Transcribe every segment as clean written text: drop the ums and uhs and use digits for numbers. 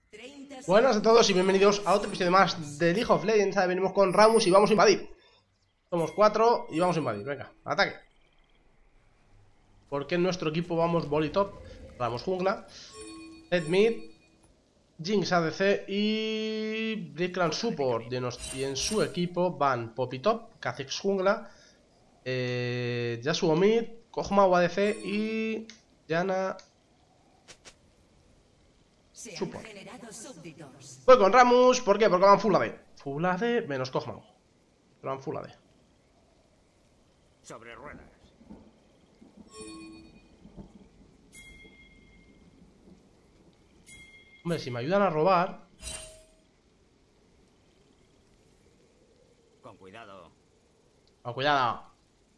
Buenas a todos y bienvenidos a otro episodio más de League of Legends. Venimos con Rammus y vamos a invadir. Somos 4 y vamos a invadir. Venga, ataque. Porque en nuestro equipo vamos Volley top, Rammus jungla, Zed mid, Jinx ADC y Brickland support. Y en su equipo van Poppy top, Kha'Zix jungla, Yasuo mid, Kog'Maw ADC y Janna support. Voy con Rammus, ¿por qué? Porque van full AD. Full AD menos Kog'Maw. Pero van full AD. Sobre ruedas. Hombre, si me ayudan a robar. Con cuidado. Con cuidado.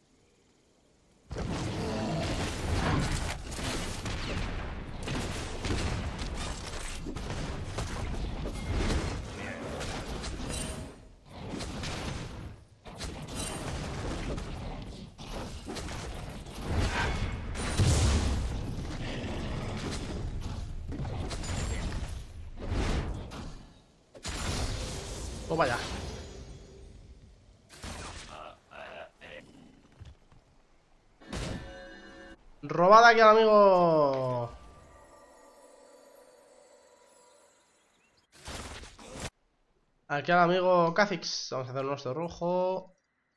Oh, vaya. Robada aquí al amigo. Aquí al amigo Kha'Zix. Vamos a hacer nuestro rojo.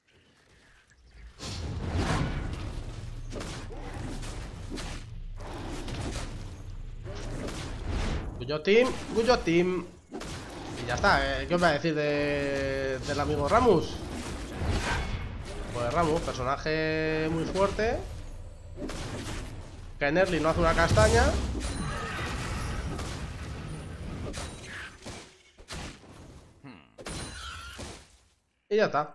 Good job, team. Good job, team. Y ya está, ¿qué os voy a decir del amigo Rammus? Pues Rammus, personaje muy fuerte, que en early no hace una castaña. Y ya está.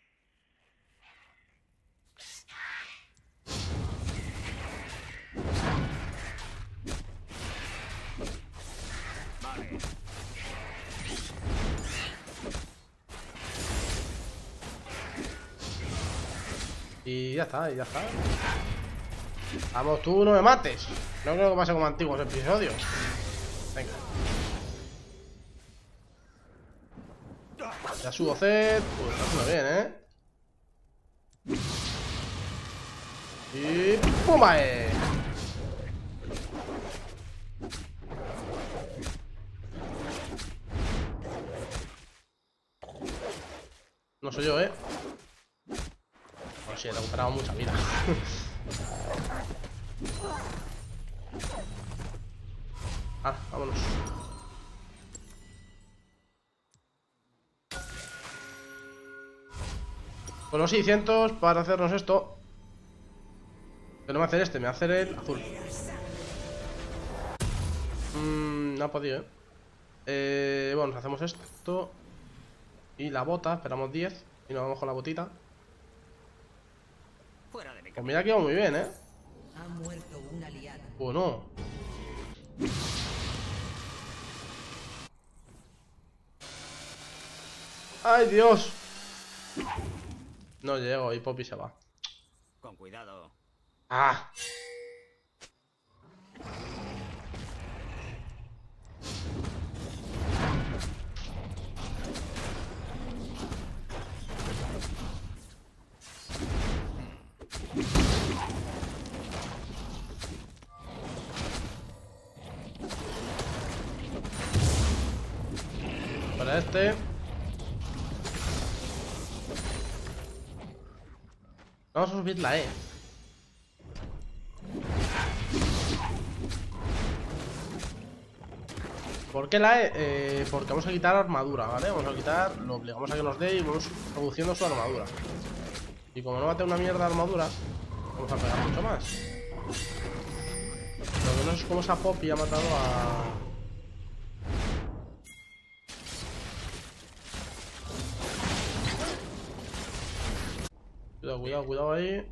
Y ya está, y ya está. Vamos, tú no me mates. No creo que pase como antiguos episodios. Venga. Ya subo Zed. Pues está haciendo bien, Y... ¡pumba! No soy yo, Oh, sí, he recuperado mucha vida. Vámonos. Con los 600 para hacernos esto. Pero no me va a hacer este, me va a hacer el azul. No ha podido, bueno, nos hacemos esto. Y la bota, esperamos 10. Y nos vamos con la botita. Pues mira que va muy bien, Ha muerto un aliado. Oh, no. ¡Ay, Dios! No llego y Poppy se va. Con cuidado. ¡Ah! Para este. Vamos a subir la E. ¿Por qué la E? Porque vamos a quitar armadura, ¿vale? Vamos a quitar, lo obligamos a que nos dé y vamos reduciendo su armadura. Y como no va a tener una mierda de armadura, vamos a pegar mucho más. Lo que no es como esa Poppy ha matado a... Cuidado, cuidado, cuidado ahí.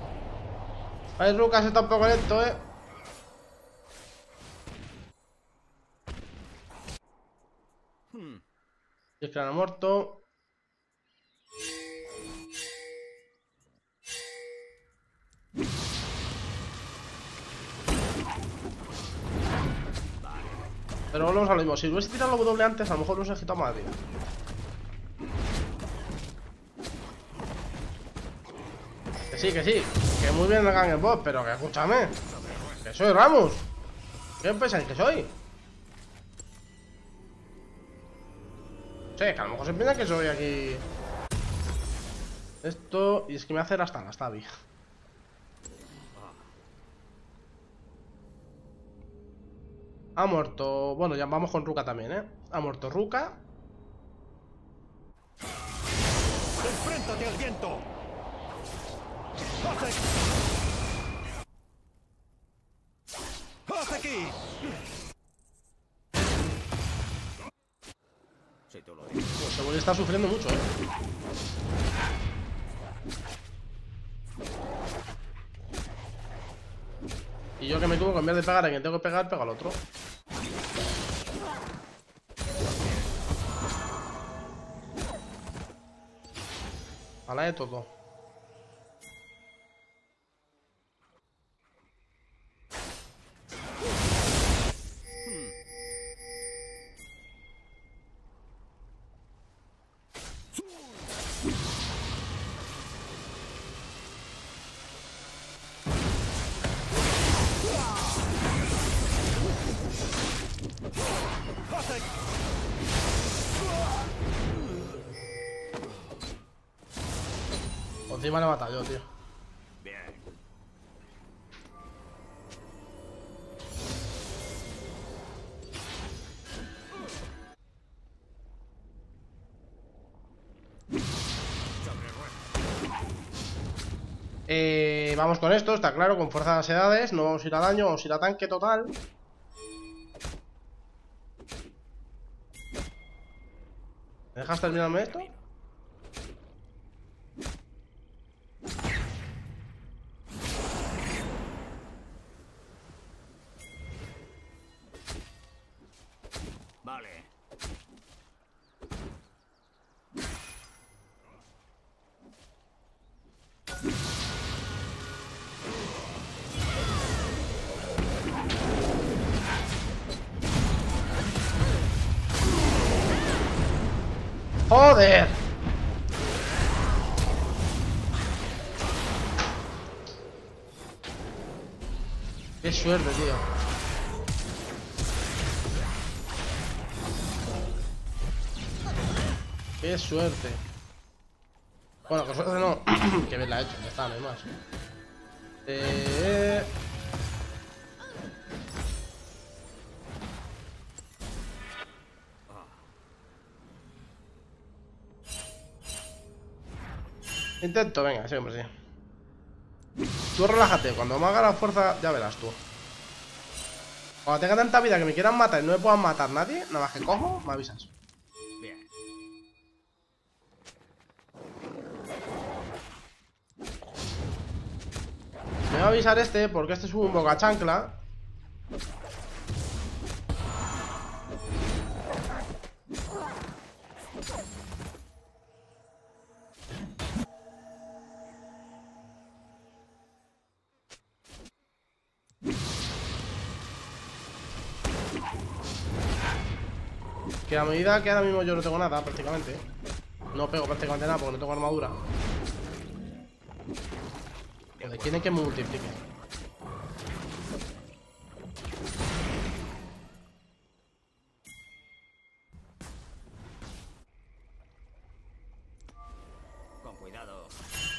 Ay, Lucas está un poco lento, Y es que han muerto. Pero volvemos a lo mismo. Si hubiese tirado la W antes, a lo mejor no se ha quitado más, tío. Que sí. Que muy bien el Gang Boss, pero que escúchame. Que soy Ramos. ¿Qué pensáis que soy? Sí, que a lo mejor se piensa que soy aquí. Esto. Y es que me hace hasta la Stabi. Ha muerto. Bueno, ya vamos con Ruka también, ¿eh? Ha muerto Ruka. ¡Enfréntate al viento! ¡Haz aquí! Si tú lo dices. Pues seguro que está sufriendo mucho, ¿eh? Y yo que me equivoco, en vez de pegar a quien tengo que pegar, pego al otro. A la de todo. Encima le he matado yo, tío. Bien. Vamos con esto, está claro, con fuerza de las edades. No vamos a ir a daño, vamos a ir a tanque total. ¿Me dejas terminarme esto? Vale. ¡Joder! Qué suerte, tío. Qué suerte. Bueno, que suerte no. Que bien la he hecho, ya está, no hay más. Intento, venga, sí, hombre, sí. Tú relájate, cuando me haga la fuerza, ya verás tú. Cuando tenga tanta vida que me quieran matar y no me puedan matar nadie, nada más que cojo, me avisas. Bien. Me va a avisar este, porque este es un boca chancla. Que a medida que ahora mismo yo no tengo nada, prácticamente. No pego prácticamente nada porque no tengo armadura. Donde quieren que me multiplique. Con cuidado.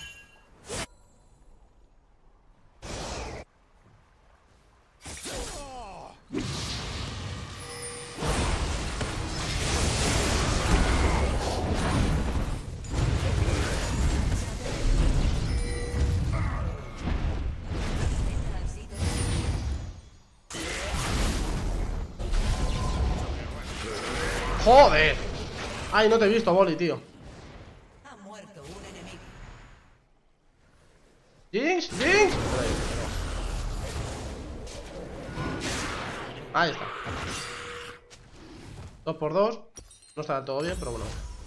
¡Joder! Ay, no te he visto, Boli, tío. Ha muerto un enemigo. ¡Jinx! ¡Jinx! Ahí está. 2 por 2. No está del todo bien, pero bueno.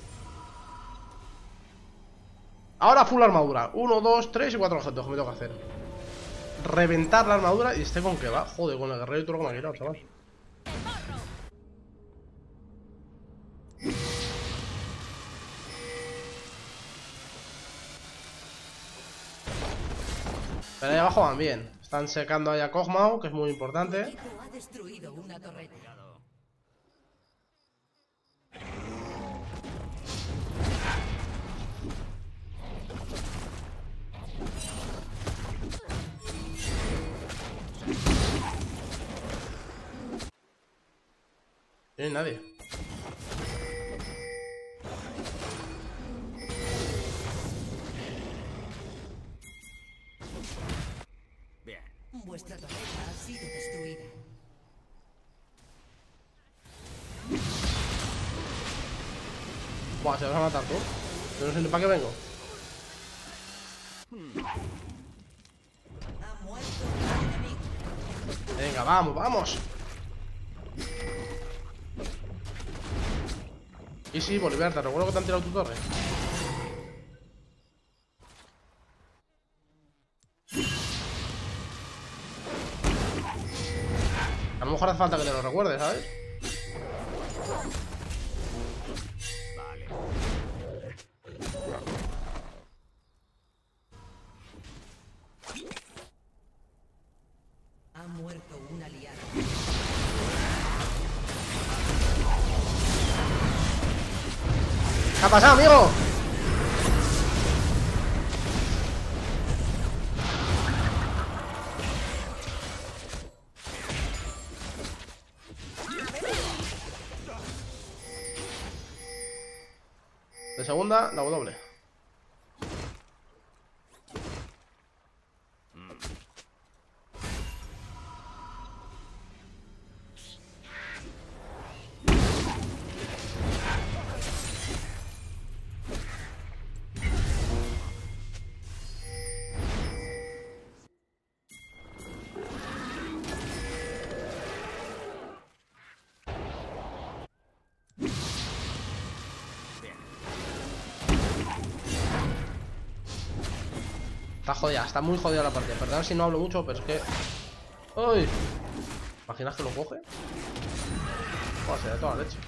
Ahora full armadura. 1, 2, 3 y 4 objetos que me tengo que hacer. Reventar la armadura y con que va. Joder, con el guerrero y todo lo que me ha quitado, chaval. Pero ahí abajo van bien. Están secando ahí a Kog'Maw, que es muy importante. Tu equipo ha destruido una torreta. No hay nadie. Bien. Vuestra torreta ha sido destruida. Buah, se vas a matar tú. Yo no sé ni para qué vengo. Ha muerto un enemigo. Venga, vamos, vamos. Y sí, Bolívar, te recuerdo que te han tirado tu torre. A lo mejor hace falta que te lo recuerdes, ¿sabes? Vale. Ha muerto un aliado. ¿Qué ha pasado, amigo? De segunda, la W. Está jodida, está muy jodida la partida. Perdón si no hablo mucho, pero es que... ¡Uy! ¿Imaginas que lo coge? Joder, se da toda la leche.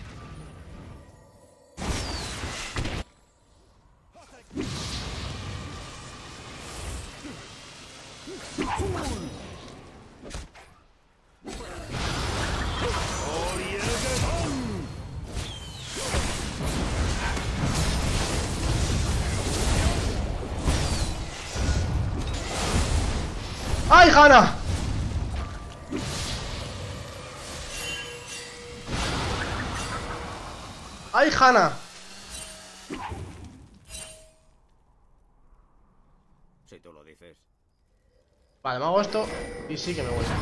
¡Ay, Hanna! ¡Ay, Hanna! Si tú lo dices. Vale, me hago esto y sí que me voy.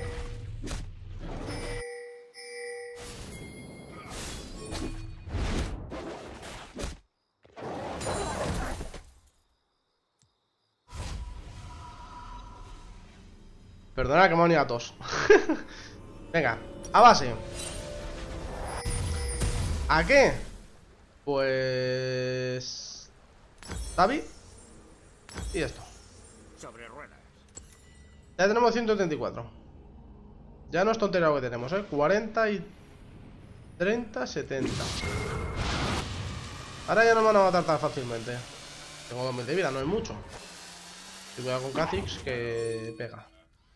Perdona que me han ido a tos. Venga, a base. ¿A qué? Pues... David. Y esto. Sobre ruedas. Ya tenemos 134. Ya no es tontería lo que tenemos, 40 y 30, 70. Ahora ya no me van a matar tan fácilmente. Tengo 2000 de vida, no es mucho. Y cuidado con Kha'Zix que pega.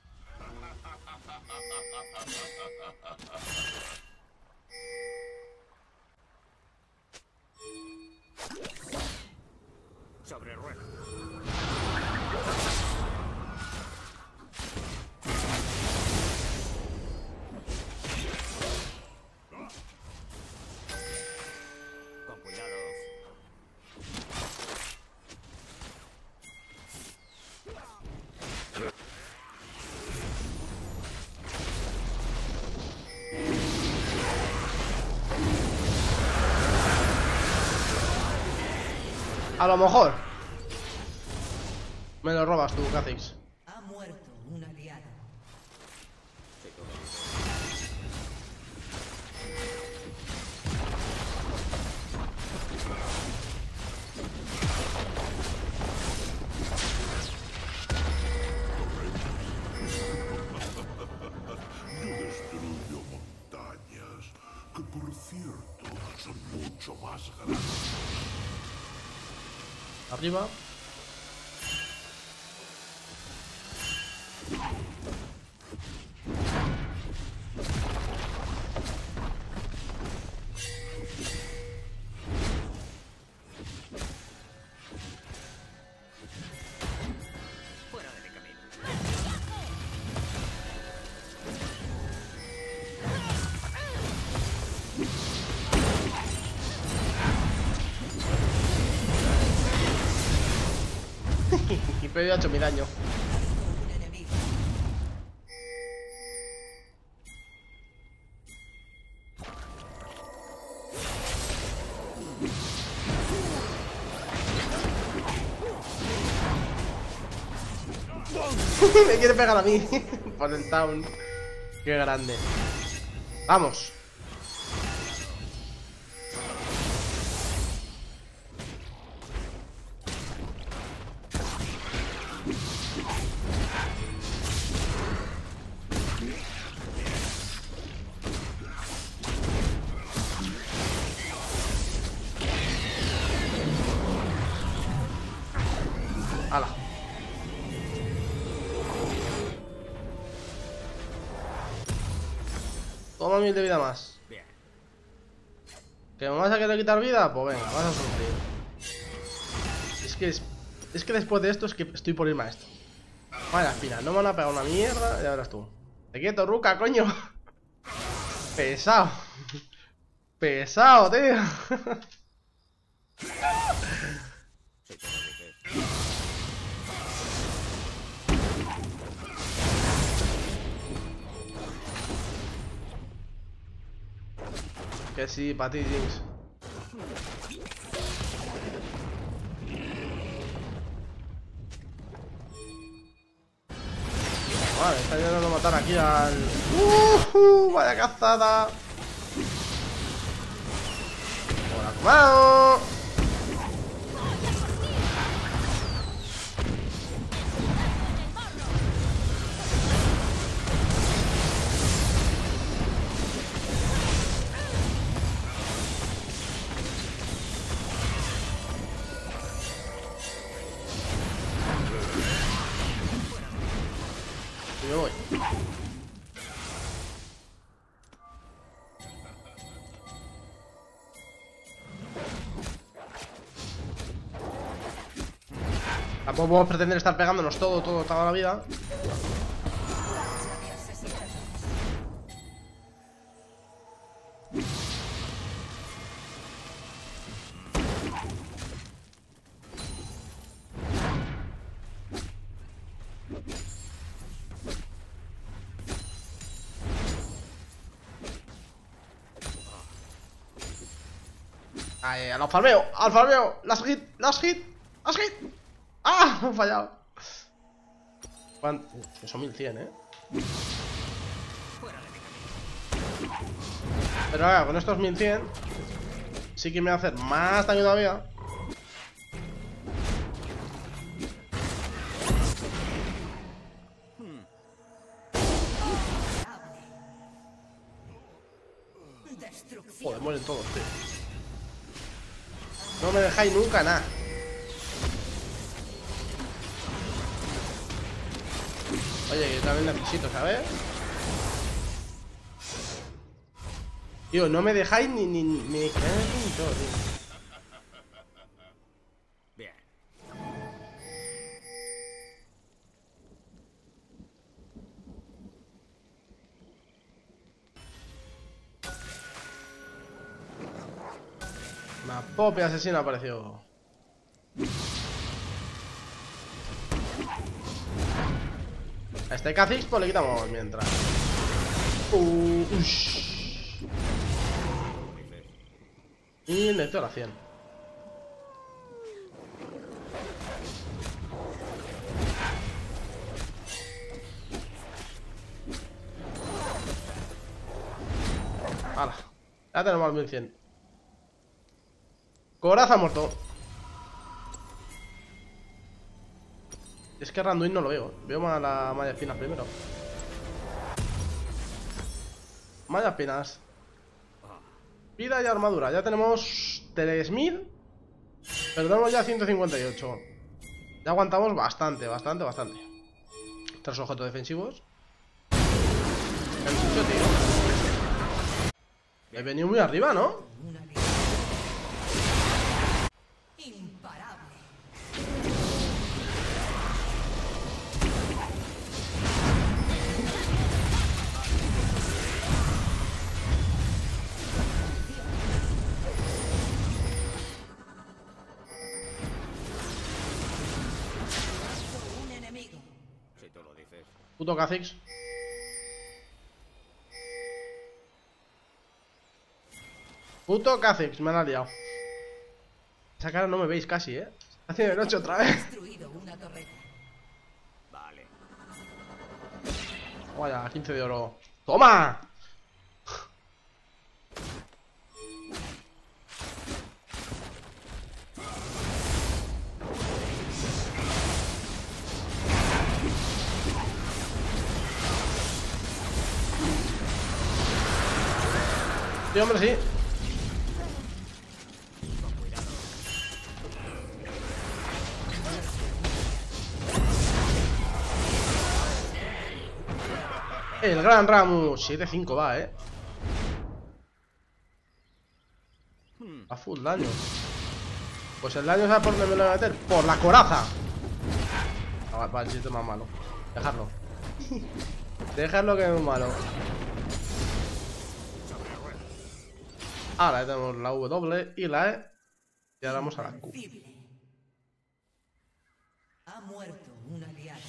Sobre ruedas. Con cuidado. A lo mejor me lo robas tú, Kha'Zix. Ha muerto un aliado. Si tú lo dices. mucho más grande. Arriba. Fuera de mi camino. Y perdió 8000 daño. Un enemigo. Me quiere pegar a mí. Por el town. Qué grande. Vamos. Hala. Toma 1000 de vida más. Bien. ¿Que me vas a querer quitar vida? Pues venga, vas a sufrir. Es que después de esto es que estoy por irme a esto. Vale, al final no me van a pegar una mierda. Ya verás tú. Te quieto, Ruka, coño. Pesado. Pesado, tío. Si tú lo dices. Que sí, para ti, Jinx. Vale, está intentando matar aquí al... ¡Vaya cazada! ¡Hola, comado! Y me voy. Tampoco podemos pretender estar pegándonos toda la vida. Ahí, al farmeo, las hit. ¡Ah! Me han fallado. Son 1100, Fuera de mi camino. Pero ahora, con estos 1100 sí que me va a hacer más daño todavía. Destrucción. Joder, mueren todos, tío. No me dejáis nunca nada. Oye, que también necesito, ¿sabes? Tío, no me dejáis ni todo, tío. Bien. Una pope asesina apareció. A este Kha'Zix pues le quitamos mientras. Ush. Y necesito la 100. Hala. Ya tenemos 1100. Coraza muerto. Es que Randuin no lo veo. Veo a la malla espinas primero. Malla espinas. Vida y armadura. Ya tenemos 3000. Pero tenemos ya 158. Ya aguantamos bastante. 3 objetos defensivos. ¿Qué habéis hecho, tío? He venido muy arriba, ¿no? Una aliada. Imparable. Un enemigo. Si tú lo dices. Puto Kha'Zix. Puto Kha'Zix, me han liado. Esa cara no me veis casi, ¿eh? Haciendo el 8 otra vez. Destruido una torreta. Vale. Vaya, 15 de oro. ¡Toma! Sí, hombre, sí. El gran Ramus. 7-5 va, a full daño. Pues el daño, ¿sabes por dónde me lo voy a meter? Por la coraza. Va el chiste más malo. Dejarlo. Dejarlo, que es muy malo. Ahora tenemos la W y la E. Y ahora vamos a la Q. Invencible. Ha muerto un aliado.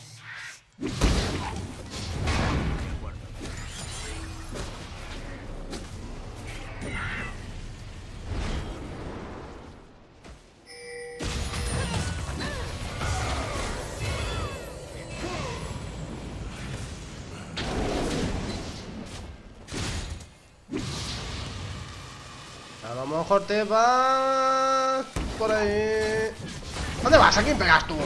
A lo mejor te vas por ahí. ¿Dónde vas? ¿A quién pegas tú?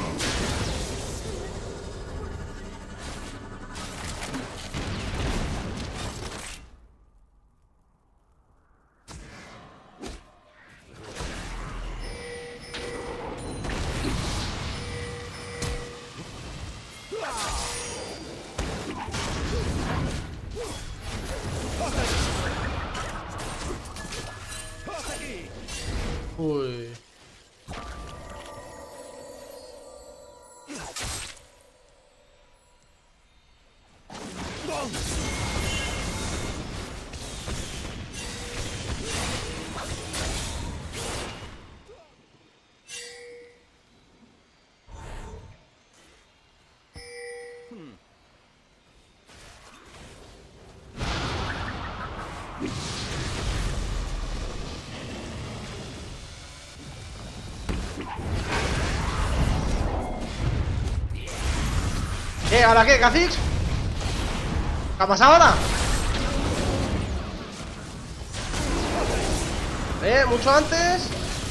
Uy. ¿Ahora qué, Kha'Zix? ¿Qué ha pasado ahora? Mucho antes.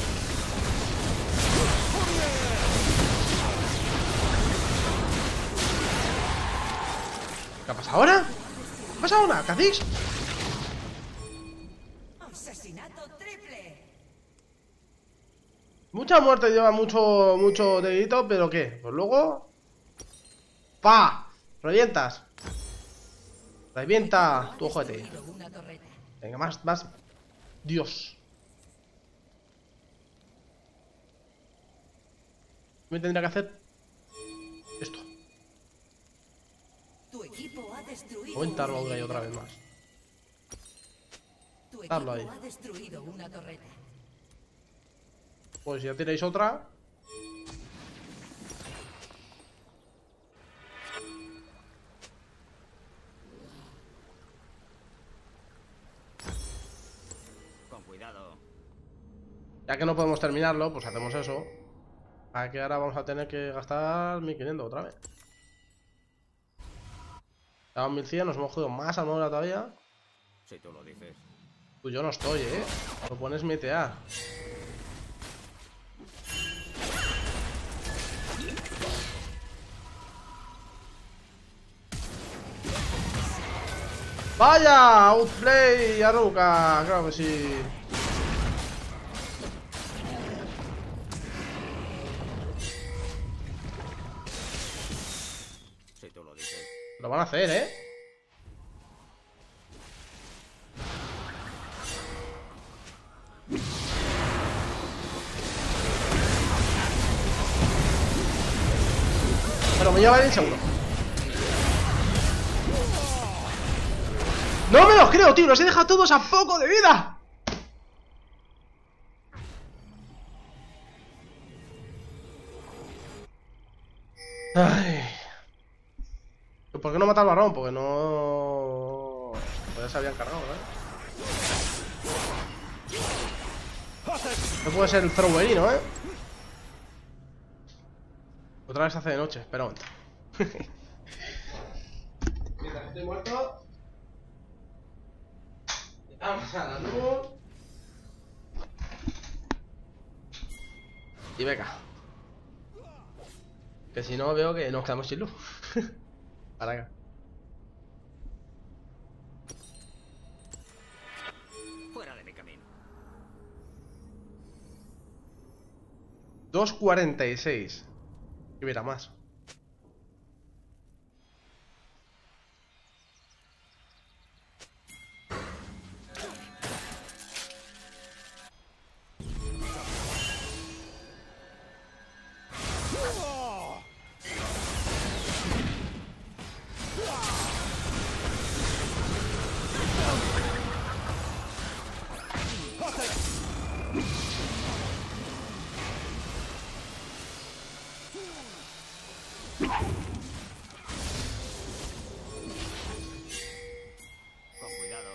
¿Qué ha pasado ahora? ¿Qué ha pasado ahora, Kha'Zix? Asesinato triple. Mucha muerte lleva mucho dedito, pero ¿qué? Pues luego... ¡Pa! ¡Revientas! ¡Revienta tu ojete! Destruido una torreta. Venga, más. Dios. Me tendría que hacer esto. Tu equipo ha destruido. Aguanta una armadura y torreta. otra vez más. Tu Darlo equipo ahí. ha destruido una torreta. Pues ya tenéis otra. Con cuidado. Ya que no podemos terminarlo, pues hacemos eso. Para que ahora vamos a tener que gastar 1500 otra vez. Llevamos 1100, nos hemos jodido más armadura todavía. Si tú lo dices. Pues yo no estoy, Lo pones metear. ¡Vaya! Outplay, Aruka. Claro que sí. Lo van a hacer, ¿eh? Pero me lleva bien seguro. ¡No me los creo, tío! ¡Los he dejado todos a poco de vida! Ay. ¿Por qué no mata al varón? Porque no... Pues ya se habían cargado, ¿eh? No puede ser el throwerino, ¿eh? Otra vez se hace de noche, espera un momento. Mientras estoy muerto. Vamos a la luz. Y venga. Que si no veo que nos quedamos sin luz. Para acá. Fuera de mi camino. 2:46. Que hubiera más. Con cuidado.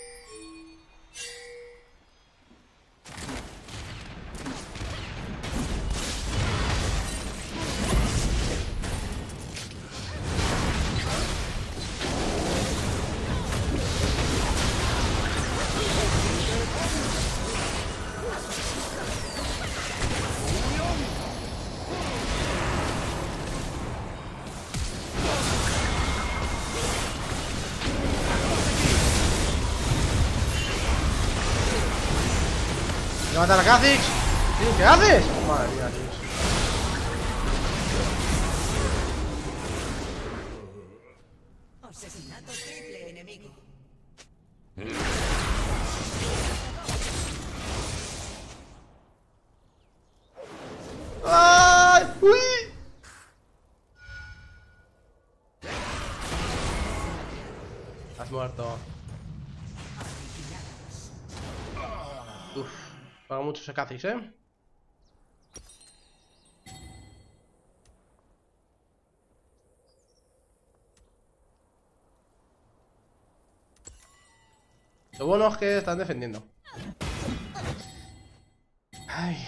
¡Levanta la Kha'Zix! ¿Qué haces? Madre mía, tío. Asesinato triple enemigo. ¡Ay! ¡Uy! Has muerto. Uf, paga mucho ese Kha'Zix, ¿eh? Lo bueno es que están defendiendo. Ay.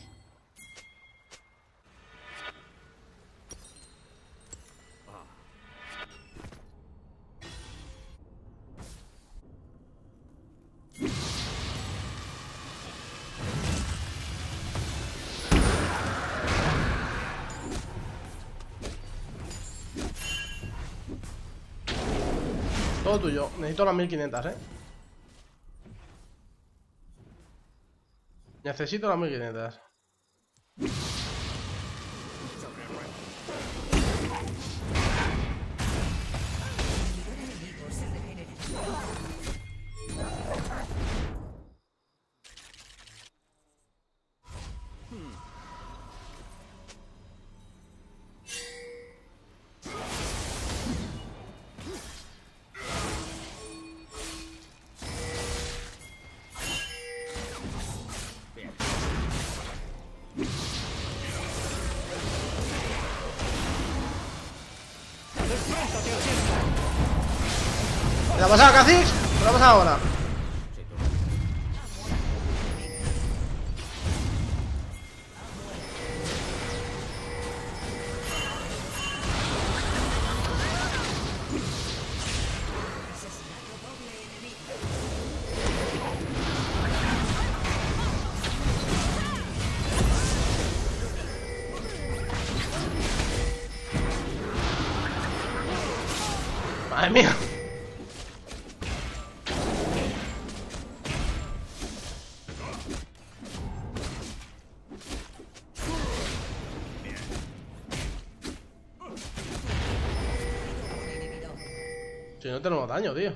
Todo tuyo. Necesito las 1500, ¿eh? Necesito las 1500. Enemigo se regenera. Bien. ¿Qué le ha pasado, Kha'Zix? ¿Qué le ha pasado ahora? Si tú Asesinato doble enemigo. Madre mía. Un inhibidor Si no tenemos daño, tío.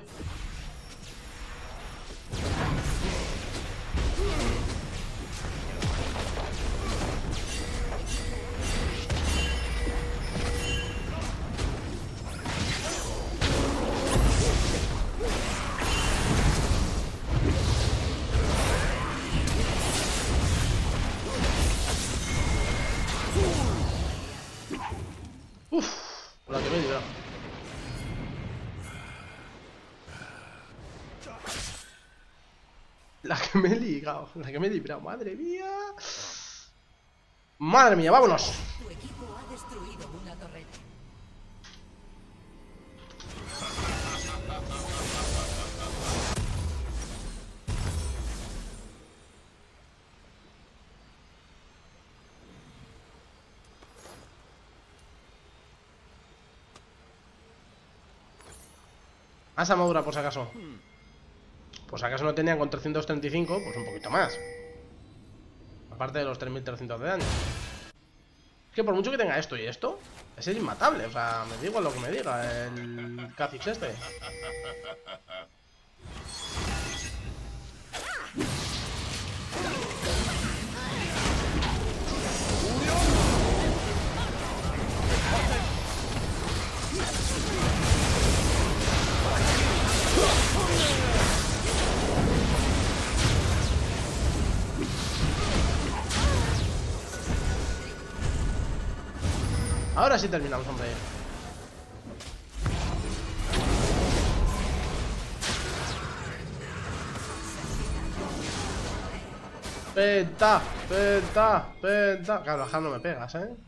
Uf, la que me he librado. La que me he ligado, la que me he librado, madre mía. Madre mía, vámonos. Tu equipo ha destruido una torreta. Más armadura por si acaso. Por si acaso no tenían con 335, pues un poquito más. Aparte de los 3300 de daño. Es que por mucho que tenga esto y esto, es inmatable. O sea, me da igual lo que me diga el Kha'Zix este. Ahora sí terminamos, hombre. Penta, penta, penta. Claro, acá no me pegas, ¿eh?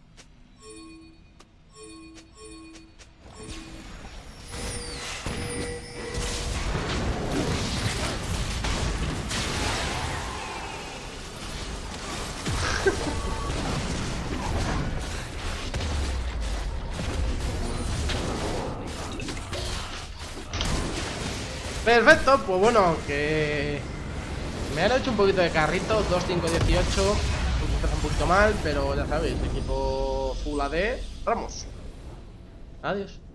Perfecto, pues bueno, que me han hecho un poquito de carrito, 2-5-18, empieza un poquito mal, pero ya sabéis, equipo Full AD, vamos. Adiós.